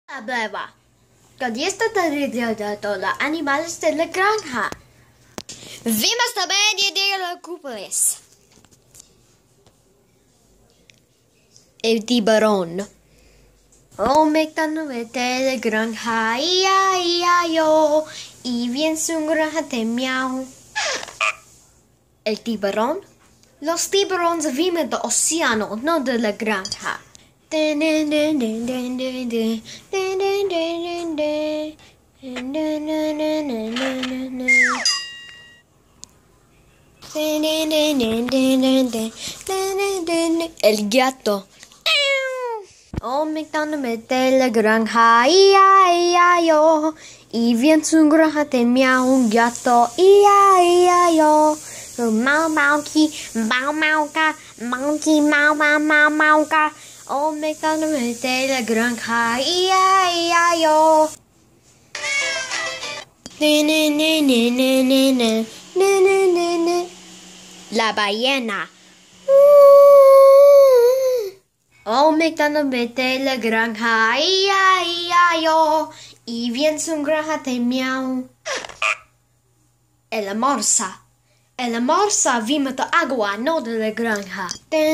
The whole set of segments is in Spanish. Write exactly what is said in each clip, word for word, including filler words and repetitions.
Hablaba. Con esta tradición de todos los animales de la granja. Vimos también de los cúpules. El tiburón. Oh, McDonald's de la granja, ia, ia, yo. Y bien su granja de miau. El tiburón. Los tiburones viven del océano, no de la granja. El gato. Oh, McDonald's de la granja, ia, ia, yo. Y bien su granja tenía un gato, ia, ia, yo. Mau, mau, ki, mau, mau, ka, mau, ki, mau, mau, mau, mau, ka. Oh, McDonald's de la granja, ia, ia, yo. La ballena. Oh, McDonald's de la granja, ia, ia, yo. Y bien su granja de miau. El morsa. El morsa vive de agua, no de la granja.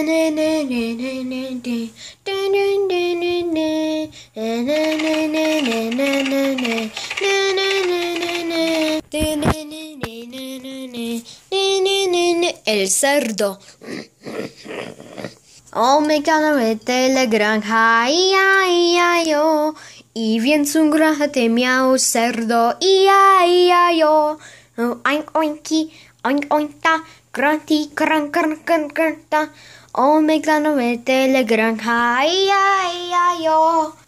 El cerdo. Oh, McDonald's de la granja, ia, ia, yo. Y bien su granja de miau, cerdo, ia, ia, yo. Oink, oinky, oink, ointa, granti, gran, gran, gran, gran, ta. Oh, McDonald's de la granja, ia, ia, yo.